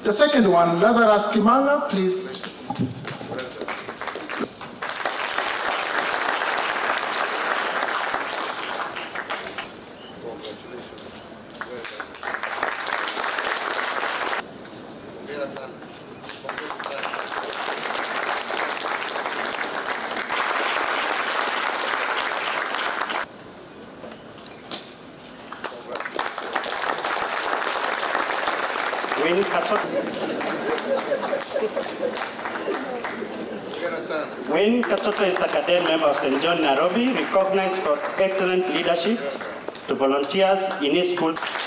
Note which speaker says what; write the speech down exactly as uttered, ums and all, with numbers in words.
Speaker 1: The second one, Lazarus Kimanga, please.
Speaker 2: Win Katoto. Win Katoto is a cadet member of Saint John Nairobi, recognized for excellent leadership to volunteers in his school.